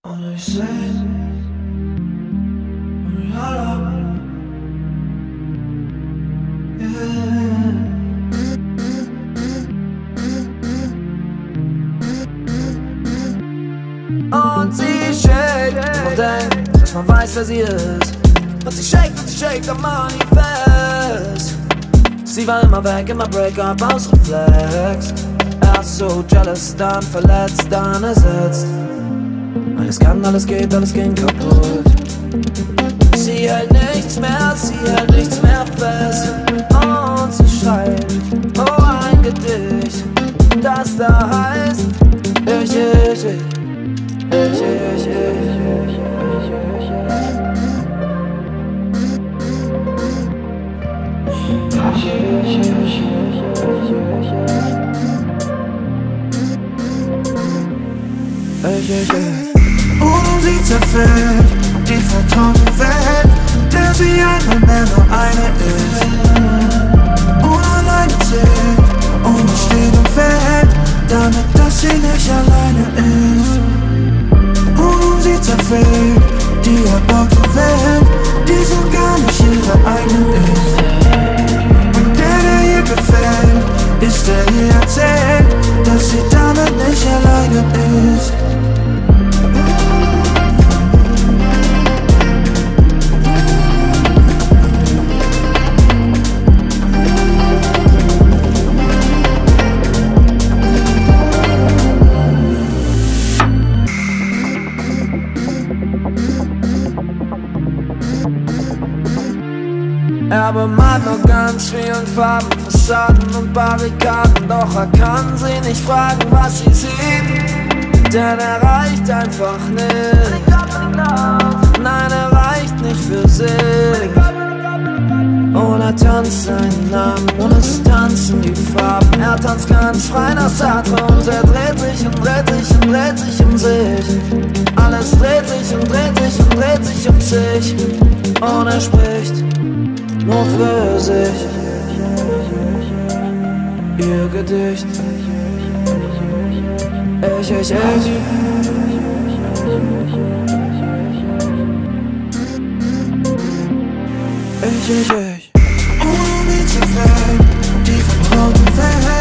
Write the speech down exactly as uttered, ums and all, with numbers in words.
Und ich seh und hallo, yeah. Und sie shake und denkt, dass man weiß, wer sie ist. Und sie shake und sie shake am Manifest. Sie war immer weg, immer Break-up aus Reflex. Erst so jealous, dann verletzt, dann ersetzt. Alles kann, alles geht, alles ging kaputt. Sie hält nichts mehr, sie hält nichts mehr fest. Und sie schreibt, oh ein Gedicht, das da heißt Ich, ich, ich, ich, ich, ich, ich, ich. Ich, ich, ich. Und sie zerfällt die vertraute Welt, der sie einmal mehr nur eine ist. Und alleine zählt und es steht und fällt, damit dass sie nicht alleine ist. Und sie zerfällt die erbaute Welt, die so gar nicht ihre eigene ist. Und der, der ihr gefällt, ist der ihr erzählt, dass sie damit nicht alleine ist. Er bemalt noch ganz vielen Farben, Fassaden und Barrikaden. Doch er kann sie nicht fragen, was sie sieht, denn er reicht einfach nicht. Nein, er reicht nicht für sich. Und er tanzt seinen Namen und es tanzen die Farben. Er tanzt ganz frei nach Sartre und er dreht sich und dreht sich und dreht sich um sich. Alles dreht sich und dreht sich und dreht sich um sich. Und er spricht nur für sich, ihr Gedicht. Ich, ich, ich. Ich, ich, ich. Und sie zerfällt die vertraute Welt.